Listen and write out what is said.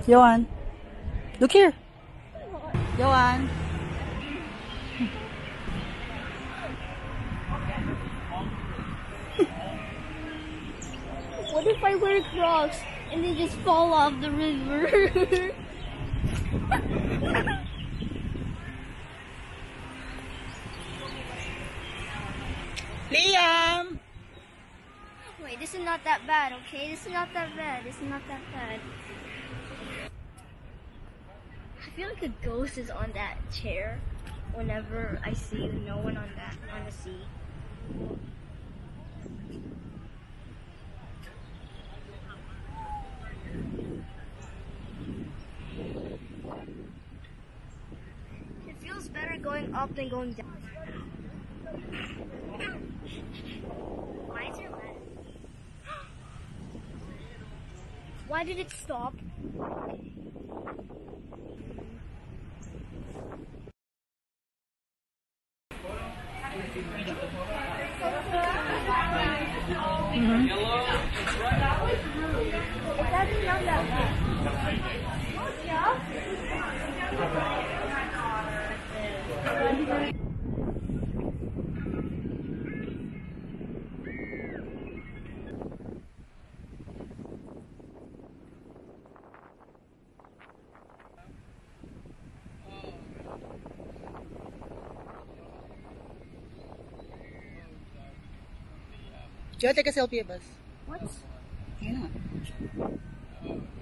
Johan, look here. Johan. What if I wear Crocs and they just fall off the river? Liam! Wait, this is not that bad, okay? This is not that bad. This is not that bad. I feel like a ghost is on that chair whenever I see no one on the sea. It feels better going up than going down. Why is it red? Why did it stop? Joe, take a selfie of us. What? Yeah.